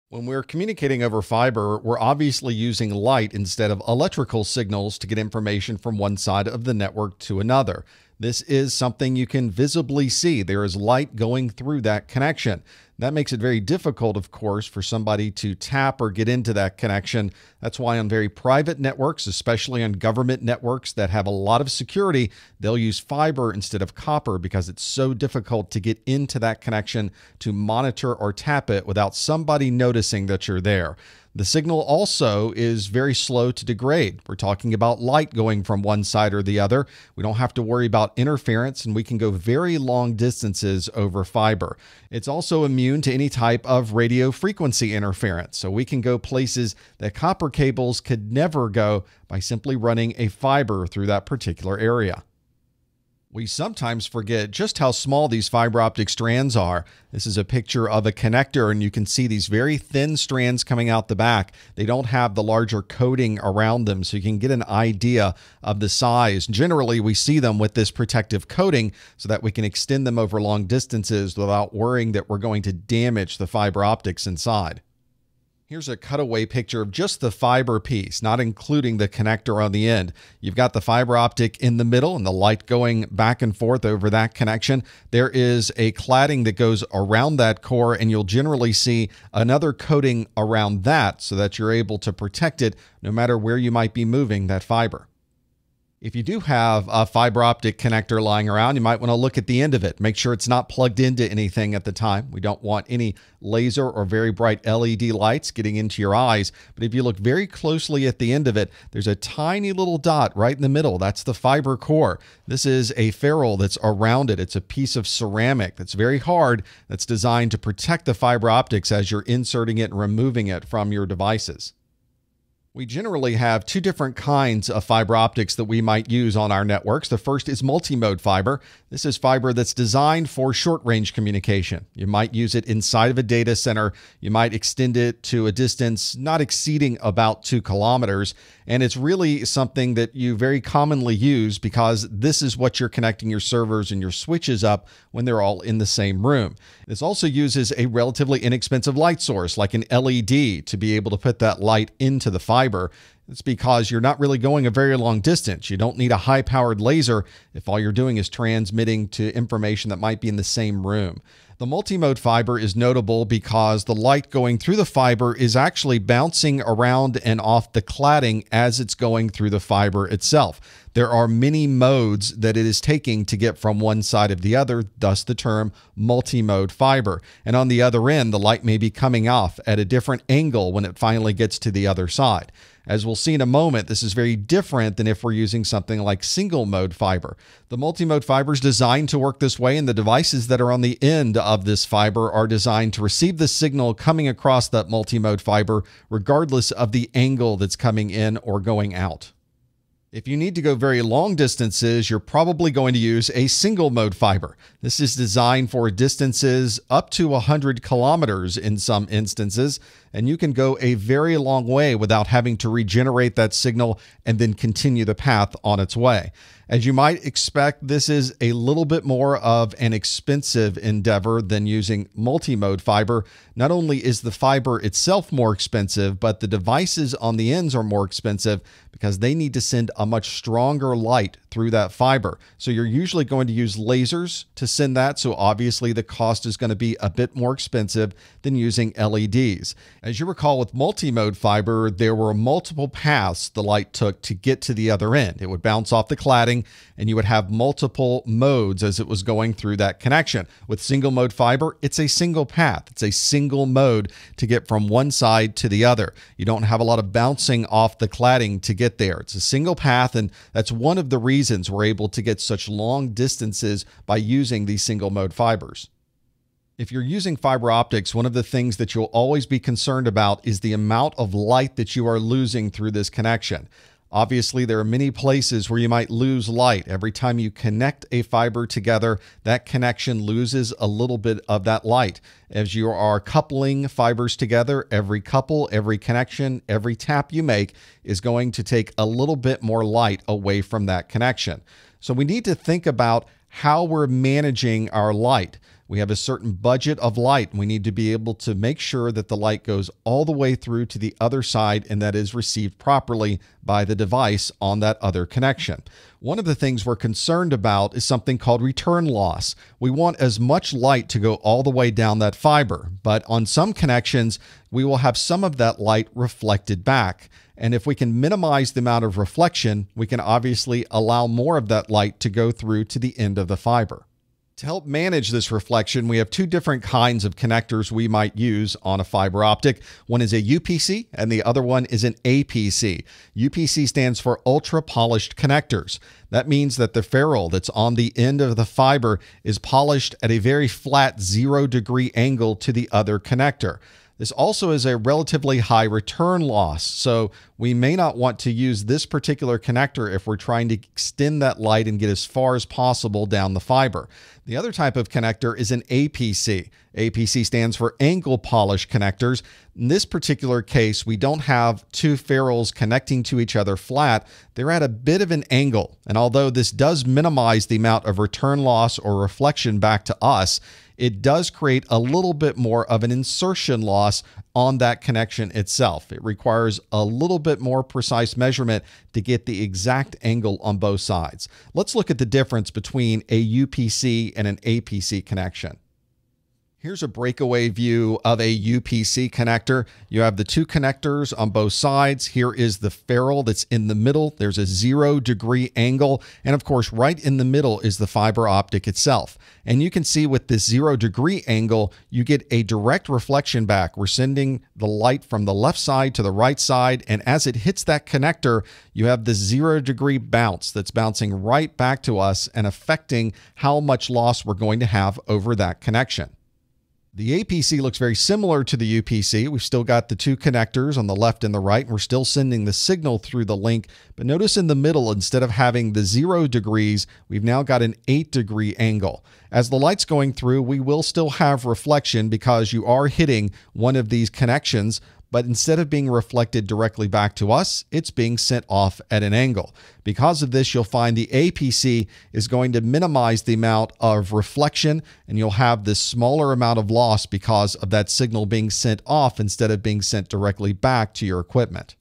When we're communicating over fiber, we're obviously using light instead of electrical signals to get information from one side of the network to another. This is something you can visibly see. There is light going through that connection. That makes it very difficult, of course, for somebody to tap or get into that connection. That's why on very private networks, especially on government networks that have a lot of security, they'll use fiber instead of copper because it's so difficult to get into that connection to monitor or tap it without somebody noticing that you're there. The signal also is very slow to degrade. We're talking about light going from one side or the other. We don't have to worry about interference, and we can go very long distances over fiber. It's also immune to any type of radio frequency interference, so we can go places that copper cables could never go by simply running a fiber through that particular area. We sometimes forget just how small these fiber optic strands are. This is a picture of a connector, and you can see these very thin strands coming out the back. They don't have the larger coating around them, so you can get an idea of the size. Generally, we see them with this protective coating so that we can extend them over long distances without worrying that we're going to damage the fiber optics inside. Here's a cutaway picture of just the fiber piece, not including the connector on the end. You've got the fiber optic in the middle and the light going back and forth over that connection. There is a cladding that goes around that core, and you'll generally see another coating around that so that you're able to protect it no matter where you might be moving that fiber. If you do have a fiber optic connector lying around, you might want to look at the end of it. Make sure it's not plugged into anything at the time. We don't want any laser or very bright LED lights getting into your eyes. But if you look very closely at the end of it, there's a tiny little dot right in the middle. That's the fiber core. This is a ferrule that's around it. It's a piece of ceramic that's very hard, that's designed to protect the fiber optics as you're inserting it and removing it from your devices. We generally have two different kinds of fiber optics that we might use on our networks. The first is multimode fiber. This is fiber that's designed for short-range communication. You might use it inside of a data center. You might extend it to a distance not exceeding about 2 kilometers. And it's really something that you very commonly use because this is what you're connecting your servers and your switches up when they're all in the same room. This also uses a relatively inexpensive light source like an LED to be able to put that light into the fiber. It's because you're not really going a very long distance. You don't need a high-powered laser if all you're doing is transmitting to information that might be in the same room. The multimode fiber is notable because the light going through the fiber is actually bouncing around and off the cladding as it's going through the fiber itself. There are many modes that it is taking to get from one side of the other, thus the term multimode fiber. And on the other end, the light may be coming off at a different angle when it finally gets to the other side. As we'll see in a moment, this is very different than if we're using something like single mode fiber. The multimode fiber is designed to work this way, and the devices that are on the end of this fiber are designed to receive the signal coming across that multimode fiber, regardless of the angle that's coming in or going out. If you need to go very long distances, you're probably going to use a single mode fiber. This is designed for distances up to 100 kilometers in some instances, and you can go a very long way without having to regenerate that signal and then continue the path on its way. As you might expect, this is a little bit more of an expensive endeavor than using multimode fiber. Not only is the fiber itself more expensive, but the devices on the ends are more expensive because they need to send a much stronger light through that fiber. So you're usually going to use lasers to send that, so obviously the cost is going to be a bit more expensive than using LEDs. As you recall, with multimode fiber, there were multiple paths the light took to get to the other end. It would bounce off the cladding, and you would have multiple modes as it was going through that connection. With single mode fiber, it's a single path. It's a single mode to get from one side to the other. You don't have a lot of bouncing off the cladding to get there. It's a single path, and that's one of the reasons we're able to get such long distances by using these single mode fibers. If you're using fiber optics, one of the things that you'll always be concerned about is the amount of light that you are losing through this connection. Obviously, there are many places where you might lose light. Every time you connect a fiber together, that connection loses a little bit of that light. As you are coupling fibers together, every couple, every connection, every tap you make is going to take a little bit more light away from that connection. So we need to think about how we're managing our light. We have a certain budget of light, and we need to be able to make sure that the light goes all the way through to the other side and that is received properly by the device on that other connection. One of the things we're concerned about is something called return loss. We want as much light to go all the way down that fiber, but on some connections, we will have some of that light reflected back. And if we can minimize the amount of reflection, we can obviously allow more of that light to go through to the end of the fiber. To help manage this reflection, we have two different kinds of connectors we might use on a fiber optic. One is a UPC and the other one is an APC. UPC stands for ultra polished connectors. That means that the ferrule that's on the end of the fiber is polished at a very flat 0-degree angle to the other connector. This also is a relatively high return loss, so we may not want to use this particular connector if we're trying to extend that light and get as far as possible down the fiber. The other type of connector is an APC. APC stands for angle polish connectors. In this particular case, we don't have two ferrules connecting to each other flat. They're at a bit of an angle, and although this does minimize the amount of return loss or reflection back to us, it does create a little bit more of an insertion loss on that connection itself. It requires a little bit more precise measurement to get the exact angle on both sides. Let's look at the difference between a UPC and an APC connection. Here's a breakaway view of a UPC connector. You have the two connectors on both sides. Here is the ferrule that's in the middle. There's a 0-degree angle. And of course, right in the middle is the fiber optic itself. And you can see with this 0-degree angle, you get a direct reflection back. We're sending the light from the left side to the right side. And as it hits that connector, you have the 0-degree bounce that's bouncing right back to us and affecting how much loss we're going to have over that connection. The APC looks very similar to the UPC. We've still got the two connectors on the left and the right, and we're still sending the signal through the link. But notice in the middle, instead of having the 0 degrees, we've now got an 8-degree angle. As the light's going through, we will still have reflection because you are hitting one of these connections, but instead of being reflected directly back to us, it's being sent off at an angle. Because of this, you'll find the APC is going to minimize the amount of reflection, and you'll have this smaller amount of loss because of that signal being sent off instead of being sent directly back to your equipment.